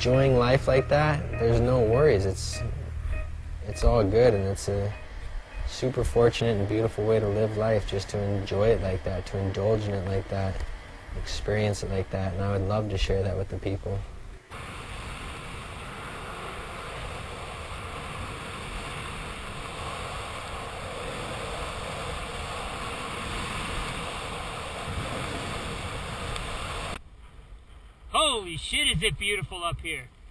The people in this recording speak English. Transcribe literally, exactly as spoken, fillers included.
enjoying life like that, there's no worries. It's it's all good, and it's a super fortunate and beautiful way to live life, just to enjoy it like that, to indulge in it like that, experience it like that, and I would love to share that with the people. Holy shit, is it beautiful up here.